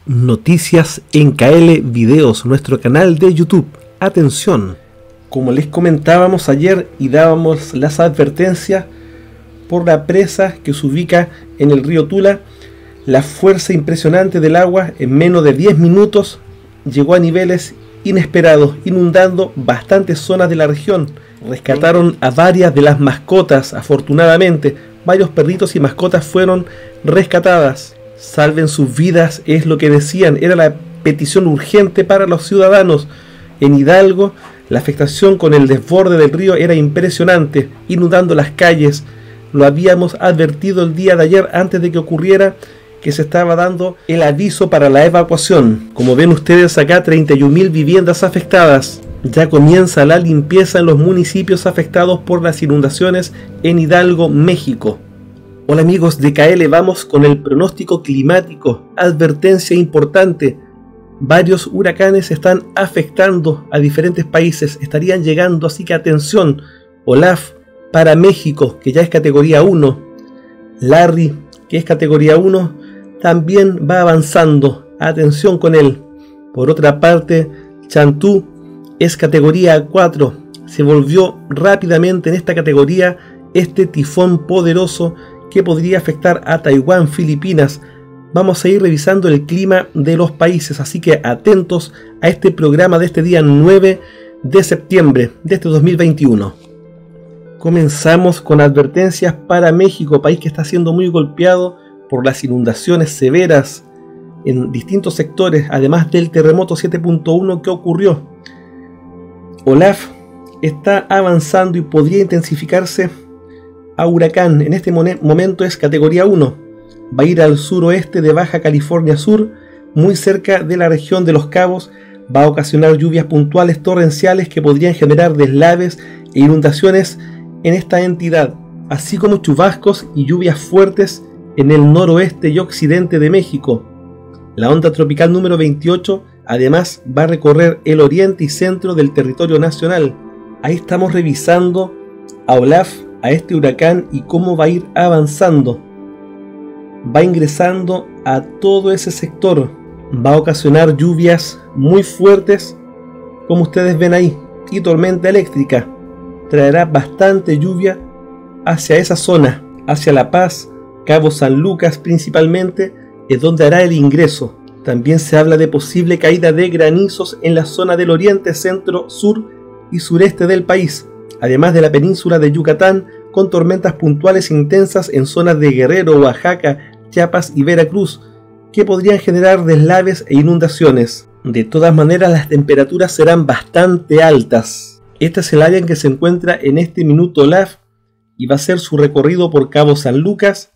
Noticias en KL Videos, nuestro canal de YouTube. Atención, como les comentábamos ayer y dábamos las advertencias por la presa que se ubica en el río Tula, la fuerza impresionante del agua en menos de 10 minutos llegó a niveles inesperados, inundando bastantes zonas de la región. Rescataron a varias de las mascotas, afortunadamente, varios perritos y mascotas fueron rescatadas. Salven sus vidas, es lo que decían, era la petición urgente para los ciudadanos. En Hidalgo, la afectación con el desborde del río era impresionante, inundando las calles. Lo habíamos advertido el día de ayer, antes de que ocurriera, que se estaba dando el aviso para la evacuación. Como ven ustedes acá, 31.000 viviendas afectadas. Ya comienza la limpieza en los municipios afectados por las inundaciones en Hidalgo, México. Hola amigos de KL, vamos con el pronóstico climático. Advertencia importante. Varios huracanes están afectando a diferentes países, estarían llegando, así que atención. Olaf para México, que ya es categoría 1. Larry, que es categoría 1, también va avanzando. Atención con él. Por otra parte, Chantú es categoría 4. Se volvió rápidamente en esta categoría este tifón poderoso que podría afectar a Taiwán, Filipinas. Vamos a ir revisando el clima de los países, así que atentos a este programa de este día 9 de septiembre de este 2021. Comenzamos con advertencias para México, país que está siendo muy golpeado por las inundaciones severas en distintos sectores, además del terremoto 7.1 que ocurrió. Olaf está avanzando y podría intensificarse a huracán. En este momento es categoría 1. Va a ir al suroeste de Baja California Sur, muy cerca de la región de Los Cabos. Va a ocasionar lluvias puntuales torrenciales que podrían generar deslaves e inundaciones en esta entidad, así como chubascos y lluvias fuertes en el noroeste y occidente de México. La onda tropical número 28 además va a recorrer el oriente y centro del territorio nacional. Ahí estamos revisando a Olaf, a este huracán, y cómo va a ir avanzando. Va ingresando a todo ese sector, va a ocasionar lluvias muy fuertes, como ustedes ven ahí, y tormenta eléctrica. Traerá bastante lluvia hacia esa zona, hacia La Paz, Cabo San Lucas principalmente, es donde hará el ingreso. También se habla de posible caída de granizos en la zona del oriente, centro, sur y sureste del país, además de la península de Yucatán, con tormentas puntuales intensas en zonas de Guerrero, Oaxaca, Chiapas y Veracruz, que podrían generar deslaves e inundaciones. De todas maneras, las temperaturas serán bastante altas. Este es el área en que se encuentra en este minuto Olaf, y va a hacer su recorrido por Cabo San Lucas,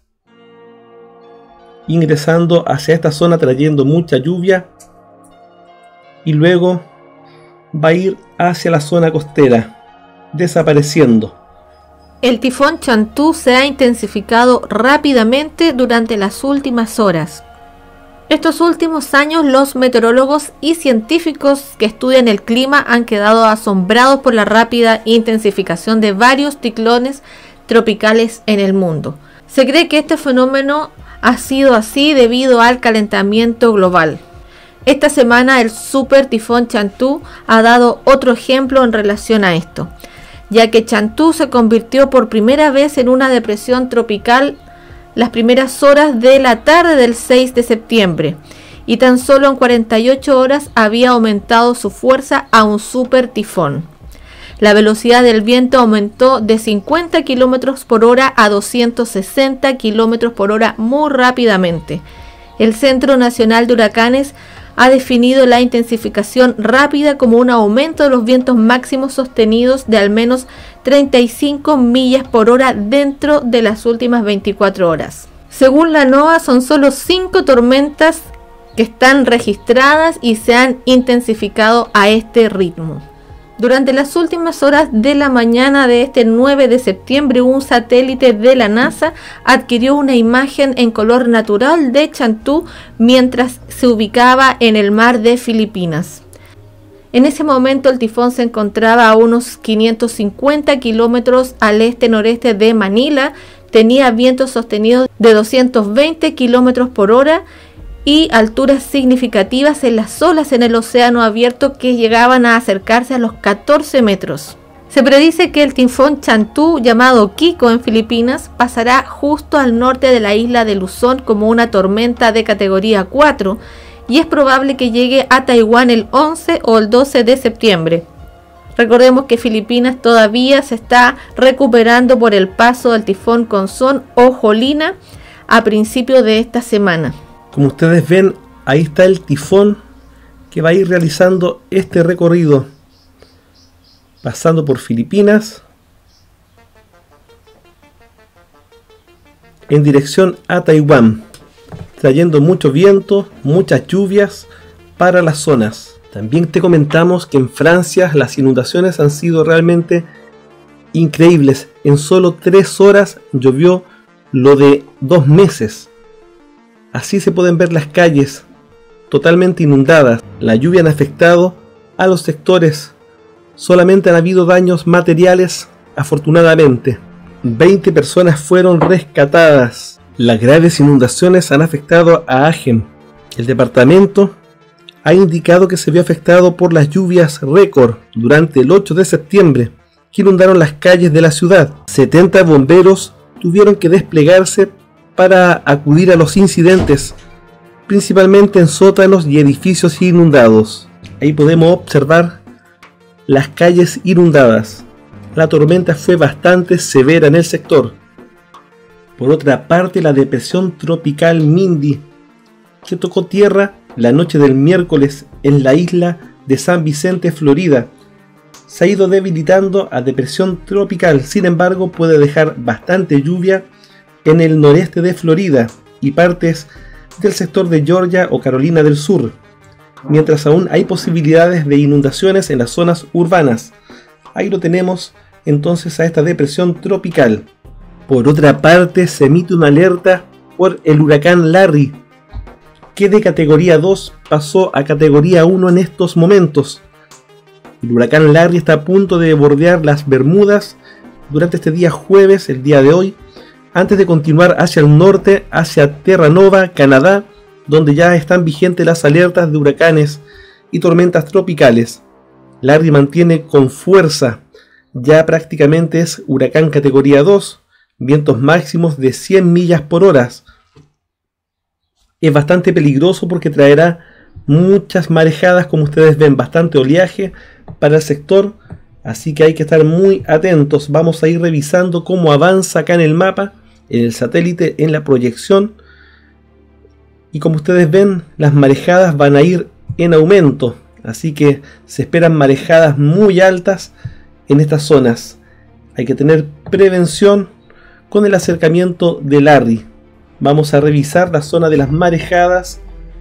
ingresando hacia esta zona trayendo mucha lluvia, y luego va a ir hacia la zona costera, desapareciendo. El tifón Chantú se ha intensificado rápidamente durante las últimas horas. Estos últimos años, los meteorólogos y científicos que estudian el clima han quedado asombrados por la rápida intensificación de varios ciclones tropicales en el mundo. Se cree que este fenómeno ha sido así debido al calentamiento global. Esta semana el super tifón Chantú ha dado otro ejemplo en relación a esto, ya que Chantú se convirtió por primera vez en una depresión tropical las primeras horas de la tarde del 6 de septiembre, y tan solo en 48 horas había aumentado su fuerza a un super tifón. La velocidad del viento aumentó de 50 km por hora a 260 km por hora muy rápidamente. El Centro Nacional de Huracanes ha definido la intensificación rápida como un aumento de los vientos máximos sostenidos de al menos 35 millas por hora dentro de las últimas 24 horas. Según la NOAA, son solo 5 tormentas que están registradas y se han intensificado a este ritmo. Durante las últimas horas de la mañana de este 9 de septiembre, un satélite de la NASA adquirió una imagen en color natural de Chantú mientras se ubicaba en el mar de Filipinas. En ese momento el tifón se encontraba a unos 550 kilómetros al este-noreste de Manila, tenía vientos sostenidos de 220 kilómetros por hora y alturas significativas en las olas en el océano abierto que llegaban a acercarse a los 14 metros. Se predice que el tifón Chantú, llamado Kiko en Filipinas, pasará justo al norte de la isla de Luzón como una tormenta de categoría 4 y es probable que llegue a Taiwán el 11 o el 12 de septiembre. Recordemos que Filipinas todavía se está recuperando por el paso del tifón Konsón o Jolina a principios de esta semana. Como ustedes ven, ahí está el tifón que va a ir realizando este recorrido, pasando por Filipinas en dirección a Taiwán, trayendo mucho viento, muchas lluvias para las zonas. También te comentamos que en Francia las inundaciones han sido realmente increíbles. En solo 3 horas llovió lo de 2 meses. Así se pueden ver las calles totalmente inundadas. La lluvia ha afectado a los sectores. Solamente han habido daños materiales, afortunadamente. 20 personas fueron rescatadas. Las graves inundaciones han afectado a Agen. El departamento ha indicado que se vio afectado por las lluvias récord durante el 8 de septiembre, que inundaron las calles de la ciudad. 70 bomberos tuvieron que desplegarse para acudir a los incidentes, principalmente en sótanos y edificios inundados. Ahí podemos observar las calles inundadas. La tormenta fue bastante severa en el sector. Por otra parte, la depresión tropical Mindy, que tocó tierra la noche del miércoles en la isla de San Vicente, Florida, se ha ido debilitando a depresión tropical. Sin embargo, puede dejar bastante lluvia en el noreste de Florida y partes del sector de Georgia o Carolina del Sur, mientras aún hay posibilidades de inundaciones en las zonas urbanas. Ahí lo tenemos entonces a esta depresión tropical. Por otra parte, se emite una alerta por el huracán Larry, que de categoría 2 pasó a categoría 1 en estos momentos. El huracán Larry está a punto de bordear las Bermudas durante este día jueves, el día de hoy, antes de continuar hacia el norte, hacia Terranova, Canadá, donde ya están vigentes las alertas de huracanes y tormentas tropicales. Larry mantiene con fuerza, ya prácticamente es huracán categoría 2, vientos máximos de 100 millas por hora. Es bastante peligroso porque traerá muchas marejadas, como ustedes ven, bastante oleaje para el sector, así que hay que estar muy atentos. Vamos a ir revisando cómo avanza acá en el mapa, en el satélite, en la proyección, y como ustedes ven, las marejadas van a ir en aumento, así que se esperan marejadas muy altas en estas zonas. Hay que tener prevención con el acercamiento de Larry. Vamos a revisar la zona de las marejadas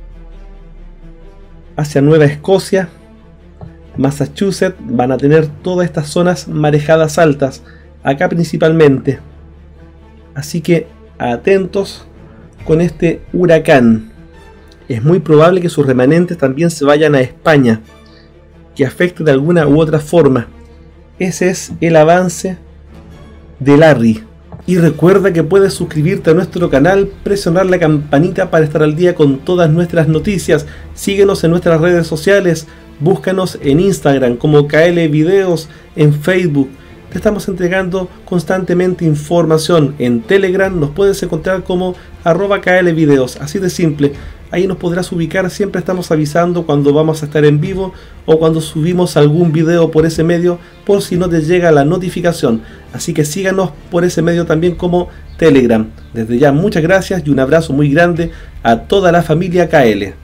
hacia Nueva Escocia, Massachusetts. Van a tener todas estas zonas marejadas altas, acá principalmente. Así que atentos con este huracán. Es muy probable que sus remanentes también se vayan a España, que afecte de alguna u otra forma. Ese es el avance de Larry. Y recuerda que puedes suscribirte a nuestro canal, presionar la campanita para estar al día con todas nuestras noticias. Síguenos en nuestras redes sociales, búscanos en Instagram como KL Videos, en Facebook. Te estamos entregando constantemente información. En Telegram nos puedes encontrar como @KL Videos, así de simple. Ahí nos podrás ubicar, siempre estamos avisando cuando vamos a estar en vivo o cuando subimos algún video por ese medio, por si no te llega la notificación. Así que síganos por ese medio también como Telegram. Desde ya muchas gracias y un abrazo muy grande a toda la familia KL.